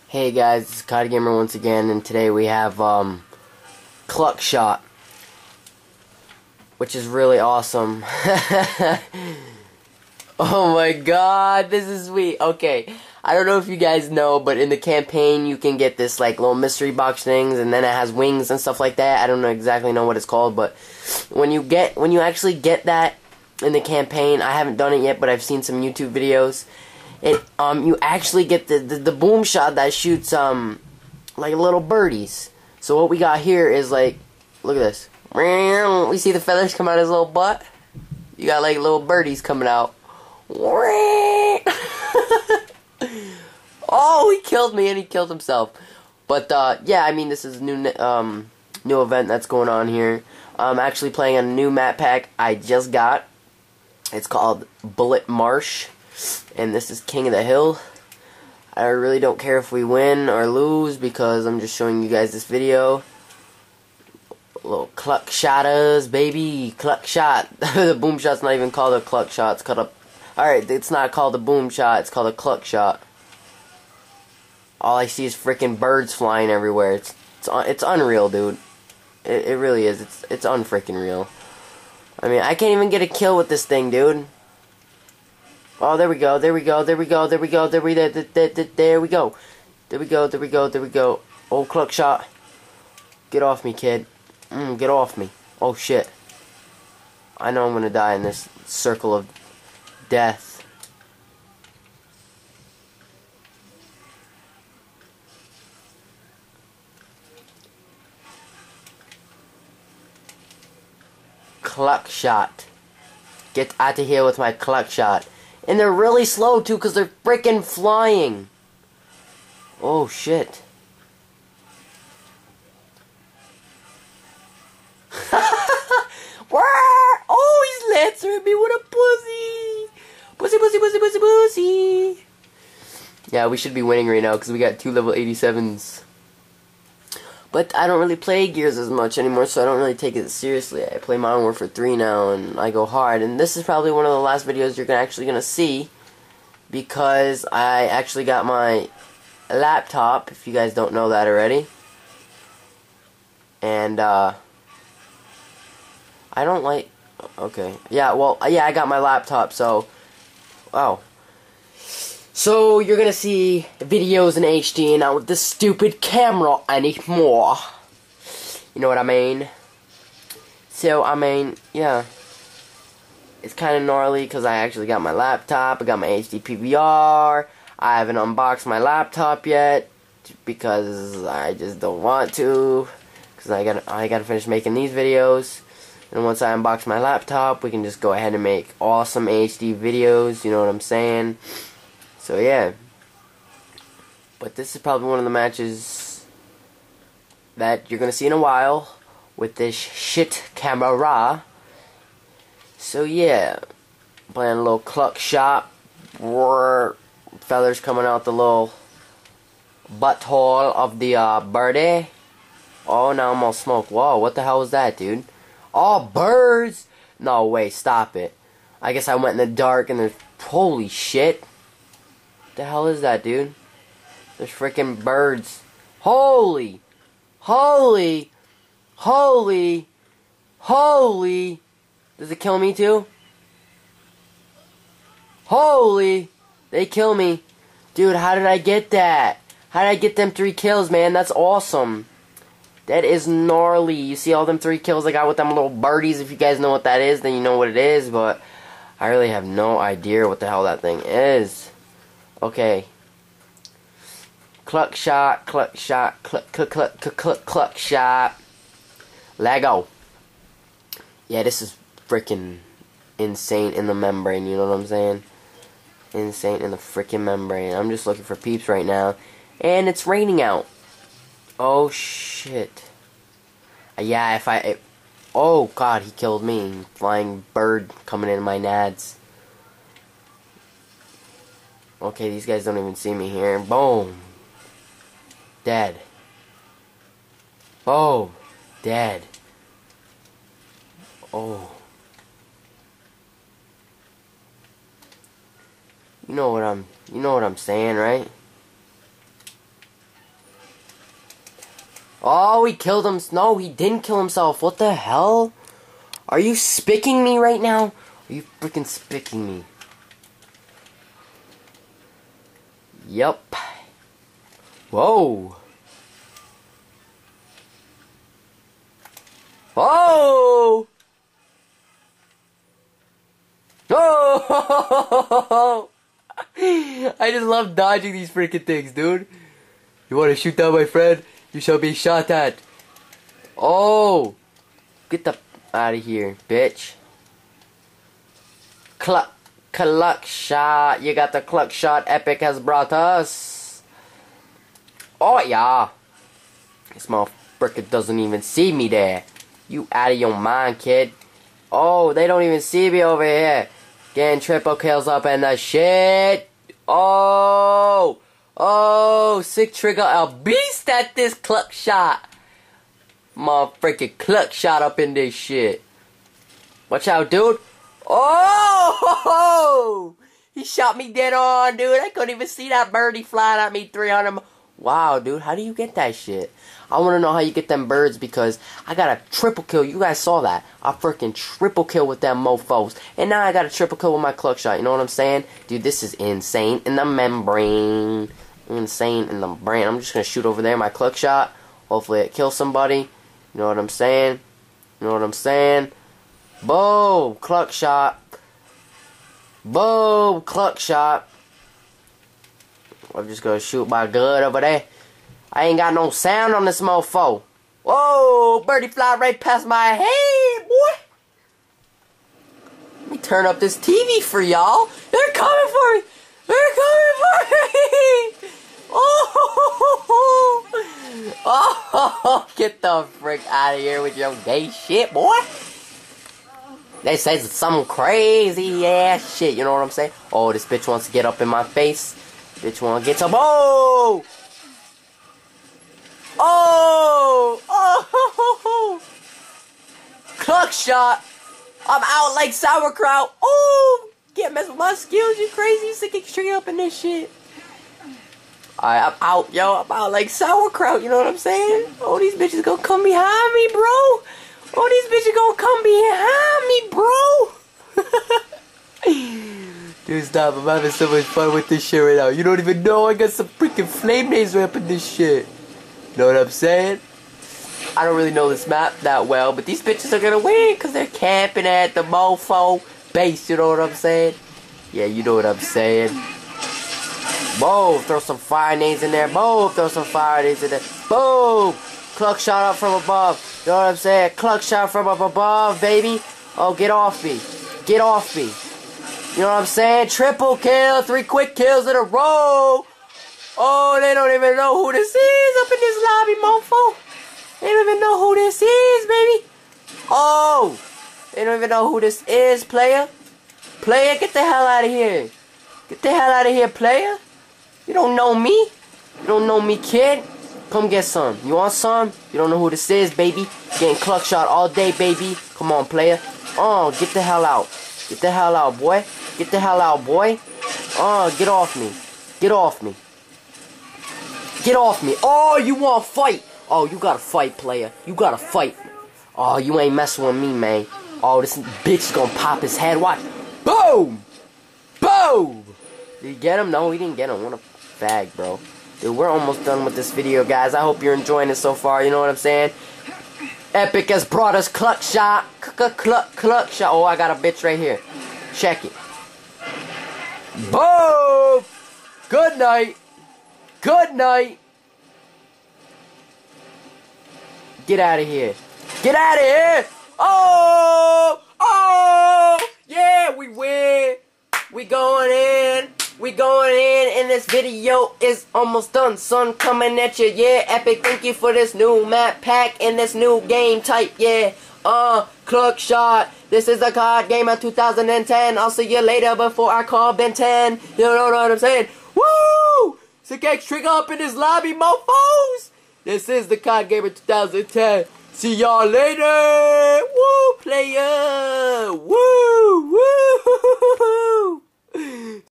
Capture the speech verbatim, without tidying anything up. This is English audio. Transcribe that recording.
Hey guys, it's ThanksGibbing once again, and today we have um, Cluck Shot, which is really awesome. Oh my god, this is sweet. Okay, I don't know if you guys know, but in the campaign you can get this like little mystery box things, and then it has wings and stuff like that. I don't know exactly know what it's called, but when you get when you actually get that in the campaign, I haven't done it yet, but I've seen some YouTube videos. It um you actually get the, the the boom shot that shoots um like little birdies. So what we got here is like, look at this. We see the feathers come out of his little butt. You got like little birdies coming out. Oh, he killed me and he killed himself. But uh, yeah, I mean this is a new um new event that's going on here. I'm actually playing a new map pack I just got. It's called Bullet Marsh. And this is King of the Hill. I really don't care if we win or lose because I'm just showing you guys this video. Little cluck shotters, baby, cluck shot. The boom shot's not even called a cluck shot. It's called a. Alright, it's not called a boom shot. It's called a cluck shot. All I see is freaking birds flying everywhere. It's it's it's unreal, dude. It it really is. It's it's unfreaking real. I mean, I can't even get a kill with this thing, dude. Oh, there we go, there we go, there we go, there we go, there we there, there, there, there we go. There we go, there we go, there we go. Oh, cluck shot. Get off me, kid. Mm, get off me. Oh, shit. I know I'm gonna die in this circle of death. Cluck shot. Get out of here with my cluck shot. And they're really slow, too, because they're freaking flying. Oh, shit. Oh, he's lancering me with a pussy. Pussy, pussy, pussy, pussy, pussy. Yeah, we should be winning right now, because we got two level eighty-sevens. But I don't really play Gears as much anymore, so I don't really take it seriously. I play Modern Warfare three now, and I go hard. And this is probably one of the last videos you're actually going to see, because I actually got my laptop, if you guys don't know that already. And, uh, I don't like, okay. Yeah, well, yeah, I got my laptop, so, oh. So, you're gonna see videos in H D, not with this stupid camera anymore. You know what I mean? So, I mean, yeah. It's kind of gnarly, because I actually got my laptop, I got my H D P V R, I haven't unboxed my laptop yet, because I just don't want to, because I gotta, I gotta finish making these videos. And once I unbox my laptop, we can just go ahead and make awesome H D videos, you know what I'm saying? So yeah, but this is probably one of the matches that you're going to see in a while with this shit camera. So yeah, playing a little cluck shot, feathers coming out the little butthole of the uh, birdie. Oh, now I'm all smoke. Whoa, what the hell was that, dude? Oh, birds! No way, stop it. I guess I went in the dark and there's, holy shit. The hell is that, dude? There's freaking birds. Holy, holy, holy, holy. Does it kill me too? Holy, they kill me. Dude, how did I get that? How did I get them three kills, man? That's awesome. That is gnarly. You see all them three kills I got with them little birdies? If you guys know what that is, then you know what it is. But I really have no idea what the hell that thing is. Okay. Cluck shot, cluck shot, cluck, cluck, cluck, cluck, cluck, cluck shot. Lego. Yeah, this is freaking insane in the membrane, you know what I'm saying? Insane in the freaking membrane. I'm just looking for peeps right now. And it's raining out. Oh, shit. Yeah, if I... It, oh, God, he killed me. Flying bird coming in my nads. Okay, these guys don't even see me here. Boom. Dead. Boom. Dead. Oh. You know what I'm, you know what I'm saying, right? Oh, he killed him. No, he didn't kill himself. What the hell? Are you spicking me right now? Are you freaking spicking me? Yup. Whoa. Whoa! Oh! I just love dodging these freaking things, dude. You want to shoot down my friend? You shall be shot at. Oh! Get the out of here, bitch. Cluck, cluck shot. You got the cluck shot Epic has brought us. Oh, yeah. This motherfucker doesn't even see me there. You out of your mind, kid. Oh, they don't even see me over here. Getting triple kills up in the shit. Oh. Oh, sick trigger. A beast at this cluck shot. Motherfucking cluck shot up in this shit. Watch out, dude. Oh! He shot me dead on, dude. I couldn't even see that birdie flying at me three hundred. Wow, dude. How do you get that shit? I want to know how you get them birds because I got a triple kill. You guys saw that. I freaking triple kill with them mofos. And now I got a triple kill with my cluck shot. You know what I'm saying? Dude, this is insane in the membrane. Insane in the brain. I'm just going to shoot over there my cluck shot. Hopefully it kills somebody. You know what I'm saying? You know what I'm saying? Boom! Cluck shot. Boom! Cluck shot. I'm just going to shoot my gun over there. I ain't got no sound on this mofo. Whoa, birdie fly right past my head, boy. Let me turn up this T V for y'all. They're coming for me. They're coming for me. Oh, oh, get the frick out of here with your gay shit, boy. They say some crazy ass shit, you know what I'm saying? Oh, this bitch wants to get up in my face. Bitch wanna get some. Oh! Oh! Oh! Cluck shot! I'm out like sauerkraut! Oh! Can't mess with my skills, you crazy. Sticking straight up in this shit. Alright, I'm out, yo. I'm out like sauerkraut, you know what I'm saying? Oh, these bitches gonna come behind me, bro. Oh, these bitches gonna come behind me, bro. Dude, stop. I'm having so much fun with this shit right now. You don't even know I got some freaking flame laser up in this shit. Know what I'm saying? I don't really know this map that well, but these bitches are gonna win because they're camping at the mofo base, you know what I'm saying? Yeah, you know what I'm saying. Boom, throw some fire nades in there. Boom, throw some fire nades in there. Boom, cluck shot up from above. You know what I'm saying? Cluck shot from up above, baby. Oh, get off me. Get off me. You know what I'm saying? Triple kill, three quick kills in a row. Oh, they don't even know who this is up in this lobby, mofo. They don't even know who this is, baby. Oh, they don't even know who this is, player. Player, get the hell out of here. Get the hell out of here, player. You don't know me. You don't know me, kid. Come get some. You want some? You don't know who this is, baby. Getting cluck shot all day, baby. Come on, player. Oh, get the hell out. Get the hell out, boy. Get the hell out, boy. Oh, get off me. Get off me. Get off me. Oh, you want to fight. Oh, you got to fight, player. You got to fight. Oh, you ain't messing with me, man. Oh, this bitch is going to pop his head. Watch. Boom. Boom. Did he get him? No, he didn't get him. What a fag, bro. Dude, we're almost done with this video, guys. I hope you're enjoying it so far. You know what I'm saying? Epic has brought us cluck shot. Cluck, cluck, cluck shot. Oh, I got a bitch right here. Check it. Boom. Good night. Good night. Get out of here. Get out of here. Oh. Oh. Yeah, we win. We going in. We going in, and this video is almost done, son. Coming at you, yeah. Epic, thank you for this new map pack and this new game type, yeah. Uh, cluck shot. This is a card game of two thousand ten. I'll see you later before I call Ben ten. You know what I'm saying? Woo! Sick X trigger up in this lobby, mofos. This is the card game of two thousand ten. See y'all later. Woo, player. Woo, woo.